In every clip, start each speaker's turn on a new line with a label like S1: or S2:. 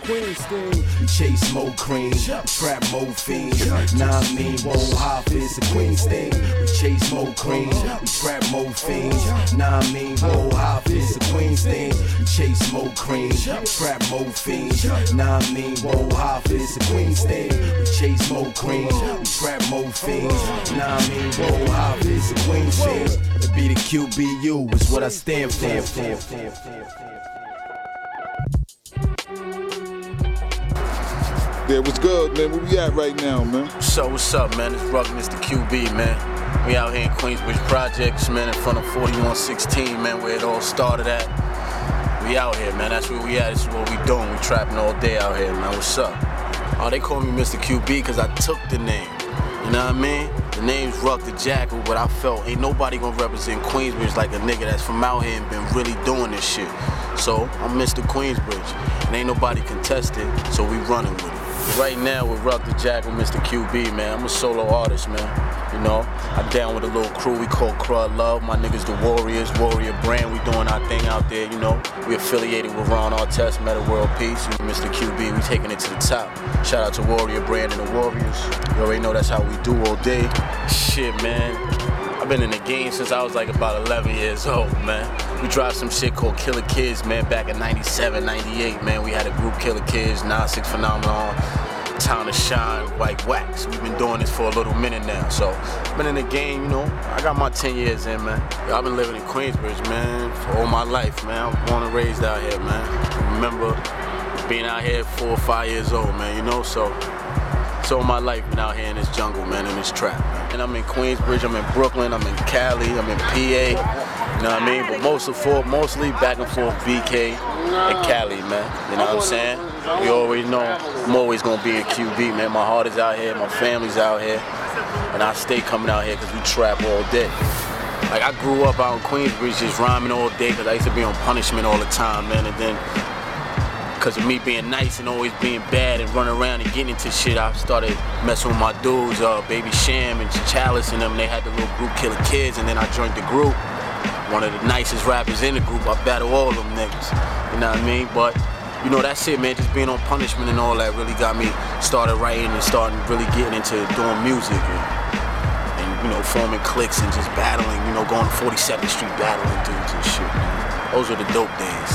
S1: Queens thing. We chase more cream, trap more fiends. Nah, I mean, whoa, Hafiz, the Queens thing. We chase more cream, we trap more fiends. Nah, I mean, whoa, Hafiz, the Queens thing. We chase more cream, trap more fiends. Nah, I mean, whoa, Hafiz, the Queens thing. We chase more cream, we trap more fiends. Nah, I mean, whoa, Hafiz, the Queens thing. To be the QBU is what I stand for.
S2: Yeah, what's good, man? Where we at right now, man?
S3: So what's up, man? It's Rugged Mr. QB, man. We out here in Queensbridge Projects, man, in front of 4116, man, where it all started at. We out here, man. That's where we at. This is what we doing. We trapping all day out here, man. What's up? Oh, they call me Mr. QB because I took the name. You know what I mean? The name's Ruck the Jackal, but I felt ain't nobody gonna represent Queensbridge like a nigga that's from out here and been really doing this shit. So I'm Mr. Queensbridge, and ain't nobody contested, so we running with it. Right now with Ruck the Jackal, Mr. QB, man, I'm a solo artist, man. You know, I'm down with a little crew we call Crud Love. My niggas the Warriors, Warrior Brand. We doing our thing out there, you know. We affiliated with Ron Artest, Meta World Peace. Mr. QB, we taking it to the top. Shout out to Warrior Brand and the Warriors. You already know that's how we do all day. Shit, man. I've been in the game since I was like about 11 years old, man. We dropped some shit called Killer Kids, man, back in 97, 98, man. We had a group, Killer Kids, 9-6 Phenomenon, Town to Shine, White Wax. We've been doing this for a little minute now. So, been in the game, you know. I got my 10 years in, man. Yo, I've been living in Queensbridge, man, for all my life, man. I was born and raised out here, man. I remember being out here 4 or 5 years old, man, you know, so all my life been out here in this jungle, man, in this trap, man. And I'm in Queensbridge, I'm in Brooklyn, I'm in Cali, I'm in PA, you know what I mean? But mostly back and forth BK and Cali, man. You know what I'm saying? We always know I'm always gonna be a QB, man. My heart is out here, my family's out here, and I stay coming out here because we trap all day. Like, I grew up out in Queensbridge just rhyming all day because I used to be on punishment all the time, man. And then because of me being nice and always being bad and running around and getting into shit, I started messing with my dudes, Baby Sham and Chalice and them. They had the little group Killer Kids, and then I joined the group. One of the nicest rappers in the group. I battle all them niggas, you know what I mean? But, you know, that's it, man. Just being on punishment and all that really got me started writing and starting really getting into doing music and you know, forming cliques and just battling, you know, going to 42nd Street battling dudes and shit, man. Those were the dope days.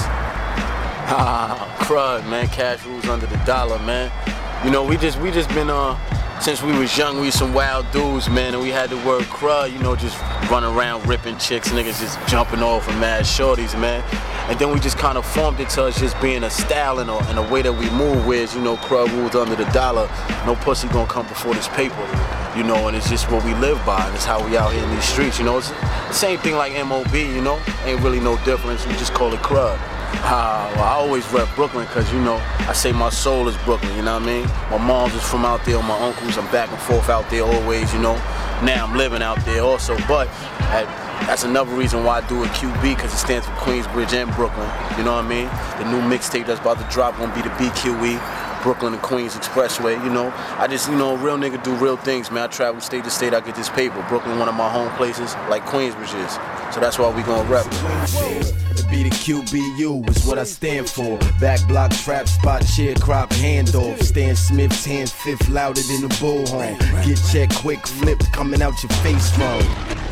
S3: Crud, man, cash rules under the dollar, man. You know, we just been, since we was young, we some wild dudes, man, and we had the word crud, you know, just running around ripping chicks, niggas just jumping off and mad shorties, man. And then we just kind of formed it to us just being a style and a way that we move, whereas, you know, crud rules under the dollar. No pussy gonna come before this paper, you know, and it's just what we live by, and it's how we out here in these streets, you know. It's the same thing like MOB, you know, ain't really no difference, we just call it crud. Well, I always rep Brooklyn because, you know, I say my soul is Brooklyn, you know what I mean? My mom's is from out there, my uncles, I'm back and forth out there always, you know. Now I'm living out there also, but that's another reason why I do a QB, because it stands for Queensbridge and Brooklyn, you know what I mean? The new mixtape that's about to drop gonna be the BQE. Brooklyn and Queens Expressway, you know. I just, you know, real nigga do real things, man. I travel state to state, I get this paper. Brooklyn, one of my home places, like Queensbridge is. So that's why we gonna rep it.
S1: To be the QBU is what I stand for. Back block, trap spot, sharecrop, handoff. Stan Smith's hand fifth louder than the bullhorn. Get checked quick, flip, coming out your face, bro.